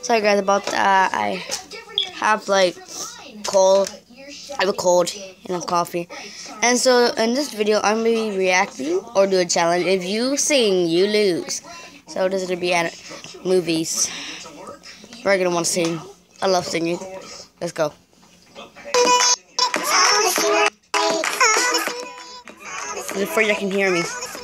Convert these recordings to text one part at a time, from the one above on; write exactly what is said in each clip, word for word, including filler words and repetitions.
Sorry guys about that. I have like cold. I have a cold and a coffee. And so in this video, I'm gonna be reacting or do a challenge. If you sing, you lose. So this is gonna be at movies. We're gonna want to sing. I love singing. Let's go. Before you can hear me.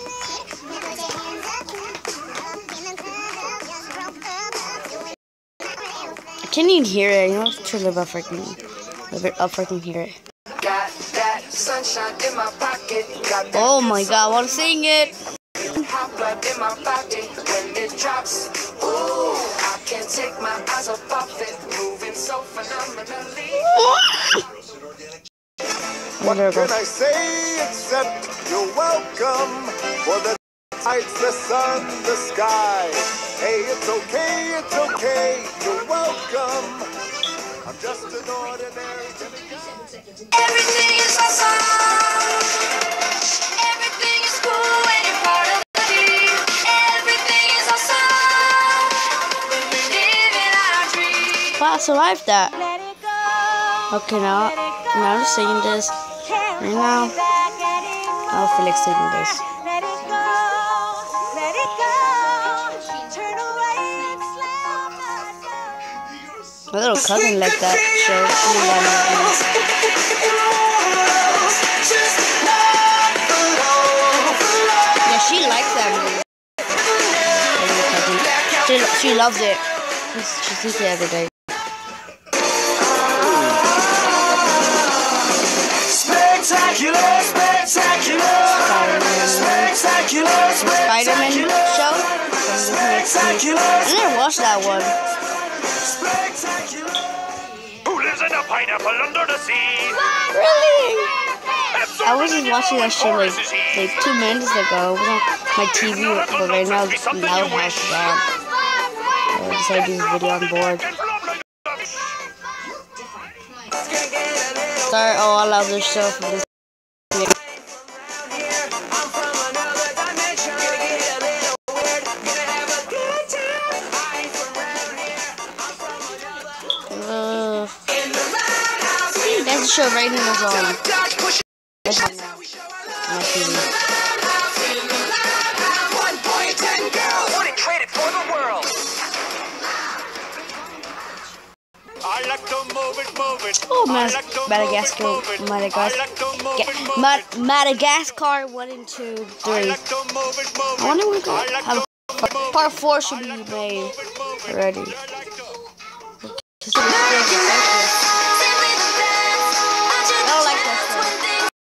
I can't even hear it. You know, it's too low up for I can, a little bit up for I can hear it. Got that sunshine in my pocket. Got that Oh my God, I want to sing it. hot blood in my body when it drops. Ooh, I can't take my eyes off it. Moving so phenomenally. What can I say except you're welcome for the lights, the sun, the sky. Hey, it's okay, it's okay, you're welcome. I'm just an ordinary demigod. Everything is awesome. Everything is cool when you're part of the team. Everything is awesome. Living our dream. Wow, I survived that. Okay, now, now I'm just singing this. Right now, I don't feel like singing this. Let it go, let it go. Turn away and slam the door. My little cousin liked that show. I mean, that movie. Yeah, she likes that movie. She, she loves it. She sees it every day. Spectacular, spectacular, spectacular, Spider-Man show. I never watched that one. Who lives in a pineapple under the sea? Really? I was just watching that shit like, like two minutes ago. It was on my T V, but right now it's loud house down. So I decided to do this video on board. Sorry, oh, I love this show for this. Uh, that's the show right now is on. That's on my T V. I like to move it, move it. Oh, Mas Madagascar, Madagascar, Mad Madagascar one and two, three. I wonder when we have a part four should be made already. I don't like that show.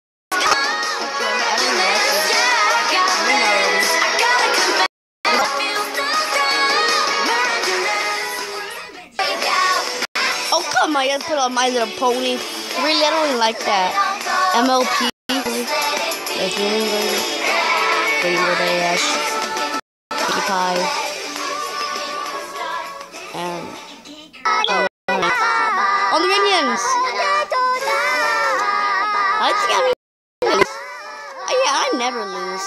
Oh come on, you gotta put on My Little Pony. Really, I don't even like that. M L P. That's really good. Rainbow Dash. Pinkie Pie. And uh, on the Minions. I think I lose. Oh, yeah, I never lose.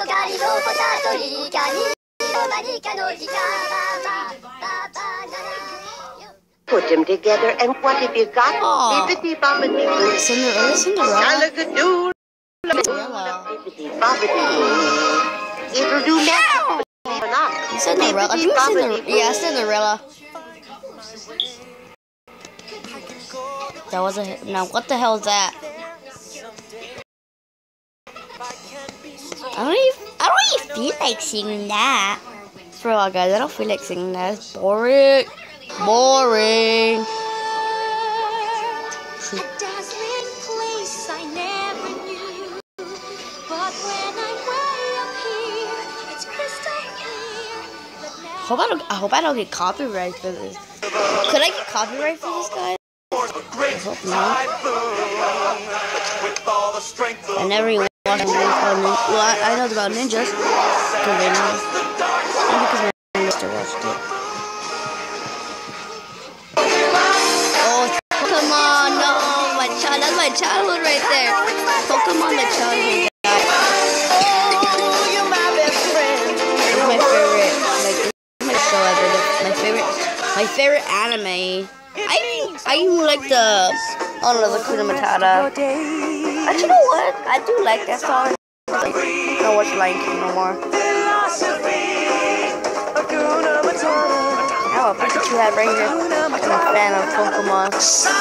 Put them together, and what have you got? Aw. Bibbidi bobbidi boo. Cinderella, Cinderella. Salagadoo. Cinderella. Bibbidi bobbidi boo. It'll do now. Cinderella. I think Cinderella. Yeah, Cinderella. That was a hit. Now, what the hell is that? I don't even, I don't even feel like singing that. For a while, guys, I don't feel like singing that. It's boring. Boring. A dazzling place I never knew. But when I'm way up here, it's crystal clear. Hope I don't. I hope I don't get copyright for this. Could I get copyright for this, guys? I hope not. I never even watched movies about ninjas. Well, I, I know about ninjas because they know. And because my sister watched it. Oh, come on, no, my child. That's my childhood right there. Pokemon, my childhood. This is my favorite. Like, this is my show ever. My favorite My favorite anime. I I even like the oh no, the Hakuna Matata. Actually, you know what? I do like that song. I don't watch Lion King no more. I'm a Pikachu Hat Ranger. I'm a fan of Pokemon.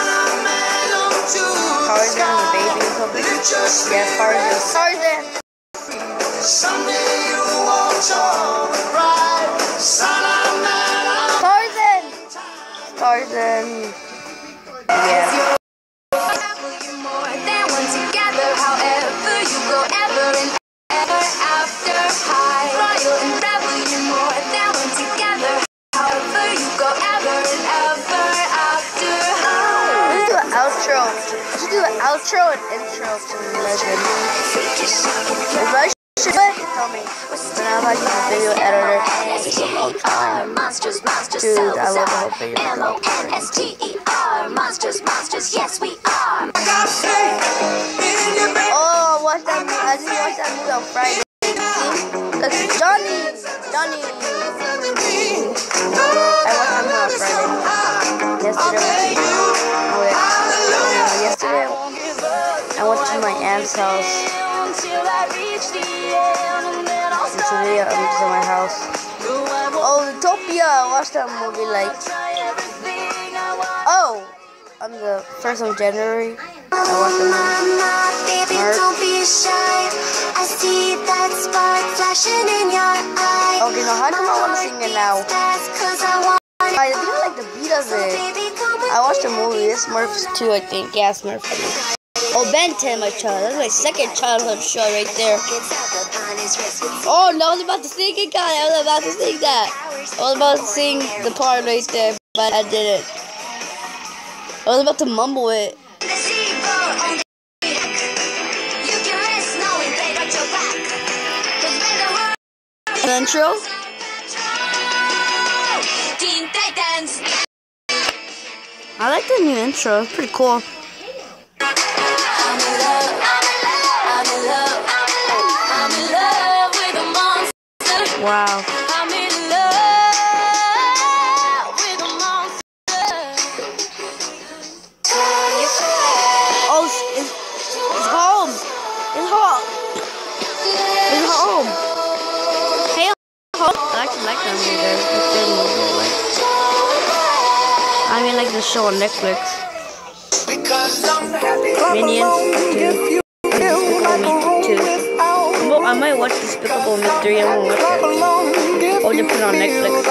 Tarzan, the baby or something. Yeah, Tarzan. Tarzan! Tarzan! Tarzan. Yeah. More than one together, however you go ever and ever after high. Royal and rebel, you're more than one together, however you go ever and ever after high. Let's do an outro. Let's do an outro and intro to Legend. If I should do it, tell me. But now if I use a video editor, it's a long time. Monsters, monsters, Dude, I love the whole video. M O N S T E R. Monsters, monsters, yes we are. Oh, watch that movie. I just watched that movie on Friday. That's Johnny. Johnny. I watched that movie on Friday. Yesterday. Oh, wait. Uh, yesterday, I went to my aunt's house. It's a video of me at my house. Oh, Utopia. I watched that movie like. Oh, on the first of January. I watched the movie. Baby, don't be shy. I see that spark flashing in your eye. Okay, now how come I want to sing it now? That's 'cause I want I think I like the beat of it. baby, come with I watched the movie. It's Smurfs two, I think. Yeah, Smurfs two. Oh, Ben ten, my child. That's my second childhood show right there. Oh, no, I was about to sing it, God. I was about to sing that. I was about to sing the part right there, but I didn't. I was about to mumble it. The intro? I like the new intro. It's pretty cool. Wow. I'm in love with a monster. Oh, it's, it's home. It's home. It's home. Hey, home. I actually like that movie. Guys. It's a good movie. I mean, like the show on Netflix. Minions two. Despicable Me two. Well, I might watch Despicable Me three. I won't watch it. Or just put it on Netflix.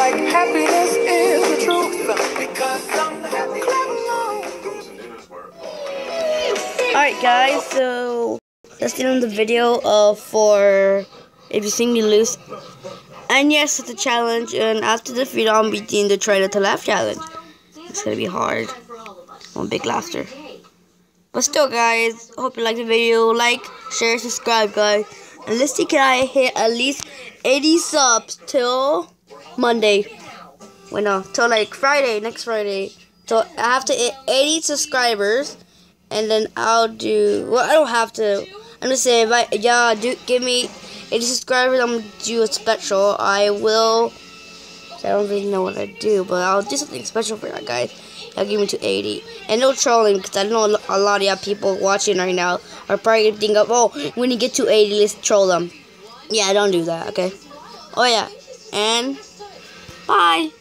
Alright guys, so that's the end of the video uh, for If You Sing You Lose. And yes, it's a challenge, and after this video I'm beating the Try Not to Laugh challenge. It's gonna be hard. One big laughter. But still guys, hope you liked the video. Like, share, subscribe guys. And let's see, can I hit at least eighty subs till Monday. Wait, no, till like Friday, next Friday. So I have to hit eighty subscribers. And then I'll do, well, I don't have to. I'm just saying, if I, y'all do give me eighty subscribers, I'm gonna do a special. I will, I don't really know what I do, but I'll do something special for you guys. Y'all give me to eighty. And no trolling, because I know a lot of y'all people watching right now are probably gonna think of, oh, when you get to eighty, let's troll them. Yeah, don't do that, okay? Oh, yeah. And bye.